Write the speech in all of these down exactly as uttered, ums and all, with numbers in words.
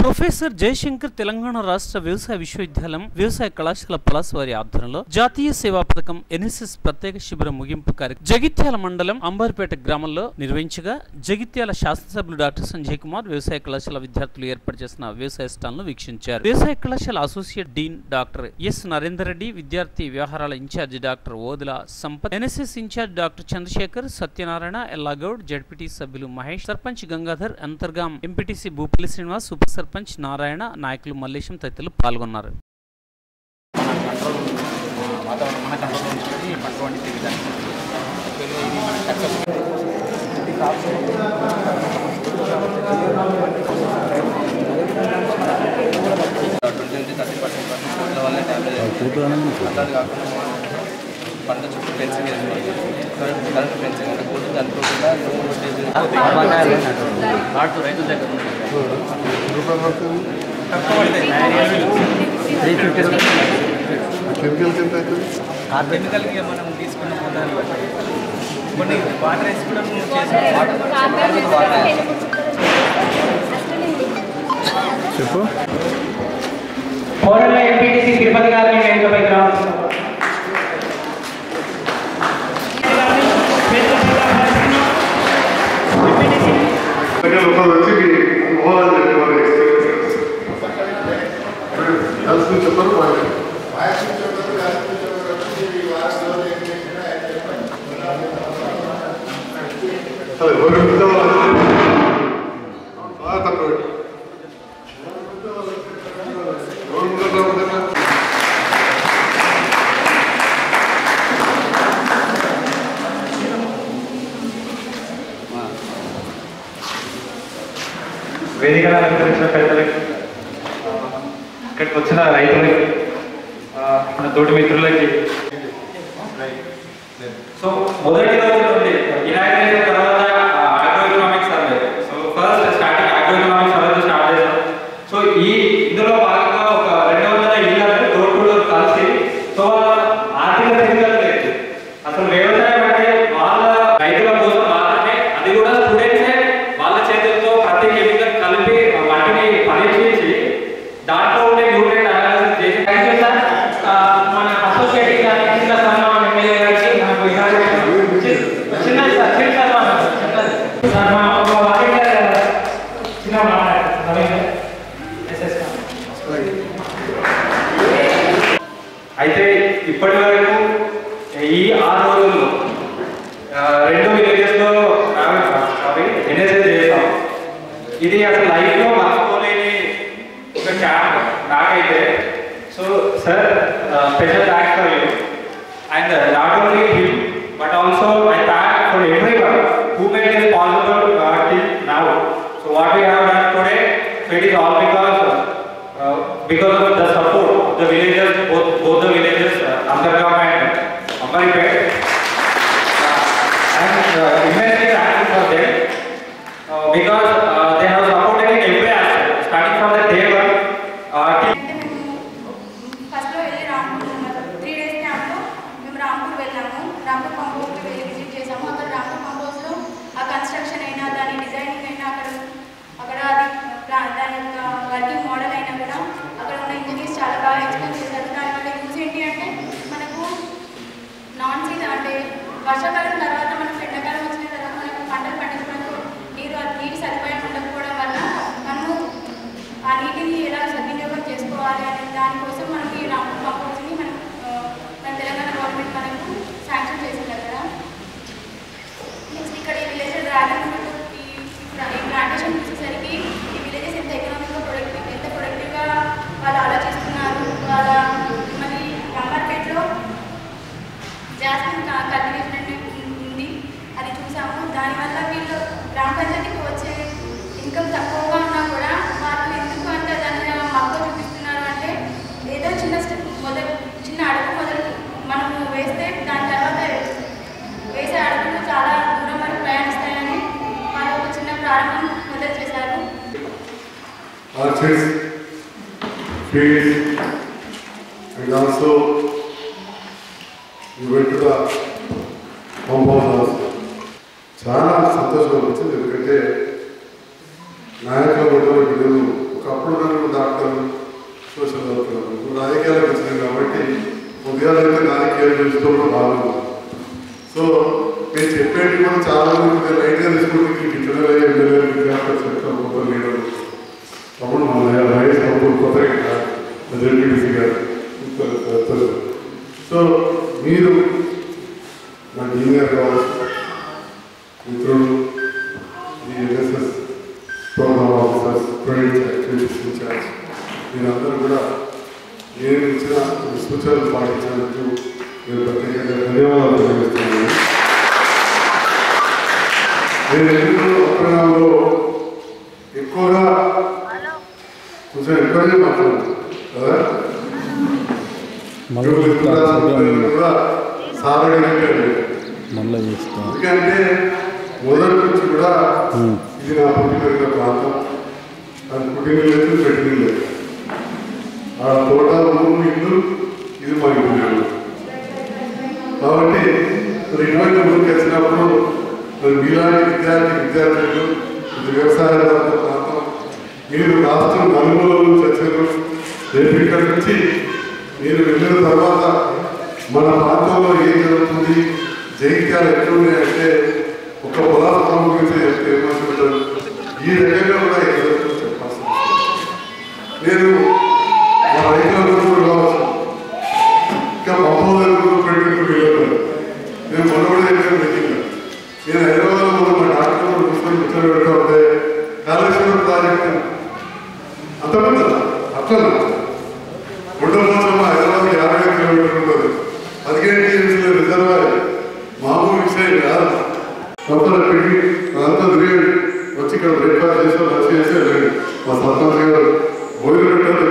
Professor Jayashankar Telangana రాష్ట్ర వ్యవసాయ విశ్వవిద్యాలయం వ్యవసాయ కళాశాల పలాస వారి ఆధ్వర్యంలో జాతీయ సేవా పథకం ఎన్ఎస్ఎస్ ప్రత్యేక శిబిరం ముగింపు కార్యక్రమం జగిత్యాల మండలం అంబర్పేట గ్రామంలో నిర్వహించగా జగిత్యాల శాసనసభ్యులు డాక్టర్ సంజయ్ కుమార్ వ్యవసాయ కళాశాల విద్యార్థులు ఏర్పాటు చేసిన వ్యవసాయ స్టాల్ను వీక్షించారు. వ్యవసాయ కళాశాల associate dean doctor S Narender Reddy, విద్యార్థి వ్యవహారాల incharge doctor Odula Sampath, NSS incharge doctor Chandrashekar, Satyanarayana, Ellagoud, ZPT సభ్యులు మహేష్, సర్పంచ్ గంగాధర్, అంతర్గాం ఎంపీటీసీ భూపల్లి శ్రీనివాస్, ఉప సర్పంచ్ నారాయణ, నాయకులు మల్లేశం తదితరులు పాల్గొన్నారు. పంట చుట్టూ ఫెన్సింగ్ వేసుకోవాలి. కరెంట్ ఫెన్సింగ్ అంటే కోర్టు చనిపోకుండా నాటు రైతుల దగ్గర కెమికల్కి మనం తీసుకున్న పొందాలి బట్టి కొన్ని వాటర్ వేసి కూడా చెప్పు. ఎంపీటీసీ తిరుపతి గారిని వేదికపైకి రావాలి. వేదికగా అలంకరించిన పెద్దలకి, ఇక్కడికి వచ్చిన రైతులకి, మన తోటి మిత్రులకి, సో మొదటి రోజు నుండి ఇనాగ్రేషన్ తర్వాత agro economic survey, so first starting agro economic survey start చేశాం. సో ఈ ఇందులో భాగంగా ఒక రెండు వందల ఇళ్ళని డోర్ టు డోర్ కలిసి, సో ఆర్థిక స్థితిగతులు లేదు, అసలు వ్యవసాయం అంటే వాళ్ళ రైతుల కోసం మాత్రమే, అది కూడా స్టూడెంట్సే వాళ్ళ చేతులతో ప్రతి కెమికల్ కలిపి వాటిని పరీక్షించి దాంట్లో ఉండే న్యూట్రియంట్ అనాలిసిస్ చేసి మన అసోసియేట్ గారికి ఎమ్మెల్యే గారికి మనకు చిన్నది సార్ చిన్న సార్ మా చిన్న అయితే ఇప్పటి వరకు ఈ ఆరు రోజుల్లో రెండు విలేజెస్ లో అవి ఎన్ఎస్ఎస్ చేస్తాం. ఇది అసలు లైఫ్ లో మర్చిపోలేని ఒక క్యాంప్ నాకైతే. So sir special thanks for you and not only him but also I thank for everyone who made this possible uh, till now. So what we have done today, it is all because uh, because of the support of the villagers, both both the villages, uh, Antargam and Ambaripet. Uh, and uh, immensely thankful for them uh, because uh, they have supported in every aspect, starting from the day one uh, till first lo velli Rampur three days camp lo mem Rampur vellamu. Rampur pump house ki velli visit chesamu. Akkada Rampur pump house lo aa construction aina dani designing aina akkada akkada adi plan dani yokka working model aina kuda akkada unna engineers chaala baga explain chesaru. Dani valla use enti ante manaku non season ante వర్షాకాలం తర్వాత మనకు ఎండాకాలం వచ్చిన తర్వాత మనకు పంటలు పండించడానికి నీరు నీటి సదుపాయం ఉండకపోవడం వల్ల మనము ఆ నీటిని ఎలా సద్వినియోగం చేసుకోవాలి అనే దానికోసం మనకి ఈ రాంపూర్ పంప్ హౌస్ని మనం మన తెలంగాణ గవర్నమెంట్ మనకు శాంక్షన్ చేసింది అక్కడ. నెక్స్ట్ ఇక్కడ ఈ విలేజ్ డ్రాగన్ ఫ్రూట్ ఈ ప్లాంటేషన్ చూసేసరికి ఈ విలేజెస్ ఎంత ఎకనామిక్గా ప్రొడక్టివ్ ఎంత ప్రొడక్టివ్గా వాళ్ళు ఆలోచిస్తున్నారు. వాళ్ళ మళ్ళీ అంబర్పేటలో జాస్మిన్ కల్టివేషన్ ఉంది, అది చూసాము. దానివల్ల వీళ్ళు గ్రామ పంచాయతీకి వచ్చే ఇన్కమ్ తక్కువగా ఉన్నా కూడా వాళ్ళు ఎందుకు అంటే దాన్ని మక్కువ చూపిస్తున్నారు అంటే ఏదో చిన్న స్టెప్ మొదలు చిన్న అడుగు మొదలు మనము వేస్తే దాని తర్వాత వేసే అడుగులు చాలా దూరం వరకు ప్రయాణిస్తాయని వాళ్ళు ఒక చిన్న ప్రారంభం మొదలు చేశారు. And also you went to the compound house. చాలా సంతోషంగా వచ్చింది. ఎందుకంటే నాయకుల ఒకప్పుడు సోషల్ వర్క్ రాజకీయాలకు వచ్చింది కాబట్టి ఉదయాలైతే రాజకీయాలు చూసుకోవడం బాగుంది. సో నేను చెప్పేది కూడా చాలా మంది లైట్గా తీసుకుంటే ఇట్లా ఎమ్మెల్యే చెప్తాను లీడర్ అప్పుడు మన వైఎస్ అప్పుడు కొత్తగా జెడ్పీటీసీ గారు. సో మీరు నా జూనియర్ కావచ్చు మిత్రులు ఈ NSS program officers private activities incharge మీరందరూ కూడా నేను ఇచ్చిన సూచనలు పాటించినందుకు నేను ప్రత్యేకంగా ధన్యవాదాలు తెలియజేస్తున్నాను. నేను ఎందుకు ప్రోగ్రాంలో ఎక్కువగా కొంచెం ఎక్కువనే మాట్లాడుతున్నాను కదా కూడా సాధారణంగా ఎందుకంటే మొదటి నుంచి కూడా ఇది నా పుట్టిన ప్రాంతం. అది పుట్టిన లేదు పెట్టిన లేదు. ఆ తోట ఊరు ఇల్లు ఇది మా ఇల్లు కాబట్టి మరి ఇటువంటి ఊరికి వచ్చినప్పుడు మరి మీలాంటి విద్యార్థి విద్యార్థులు ఇది వ్యవసాయ ప్రాంతం మీరు రాష్ట్రం నలుగురు నుంచి వచ్చారు. రేపు ఇక్కడ నుంచి మీరు వెళ్ళిన తర్వాత మన ప్రాంతంలో ఏం జరుగుతుంది జైత్యాలు ఎట్లున్నాయంటే ఒక పొలాల పొలం గురించి చెప్తే ఏమవుతుంటారు ఈ రకంగా కూడా ఏం జరుగుతుందో చెప్పాల్సి నేను మా రైతుల గురించి కావచ్చు ఇంకా పంపల గురించి పెట్టినట్టు వెళ్ళాను. నేను మొన్న కూడా చెప్పాను మీటింగ్ నేను హైదరాబాద్లో మొన్న మా డాక్టర్ కూర్చొని కూర్చొని పెడతా ఉంటే కాళేశ్వరం ప్రాజెక్టు అంతమంది అట్లా ఉండబోతున్న హైదరాబాద్ యాభై ఐదు కిలోమీటర్లు ఉంటుంది. పదిహేను టీఎంసీల రిజర్వాయర్ మామూలు విషయం కాదు. మొత్తం పెట్టి అదంతా తిరిగి వచ్చి ఇక్కడ బ్రేక్ఫాస్ట్ చేసి లంచ్ చేసి వెళ్ళండి. మా సర్పంచ్ గారు భోజనం పెట్టారు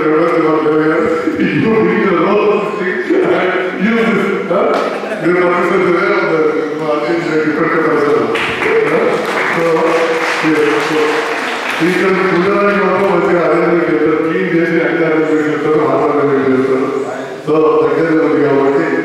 ఇక్కడ ఉండడానికి మాత్రం మంచిగా అరేంజ్మెంట్ చేస్తారు. క్లీన్ చేసి అధికారులు చేస్తారు ఆధారాలు చేస్తారు. సో దగ్గర ఉంది కాబట్టి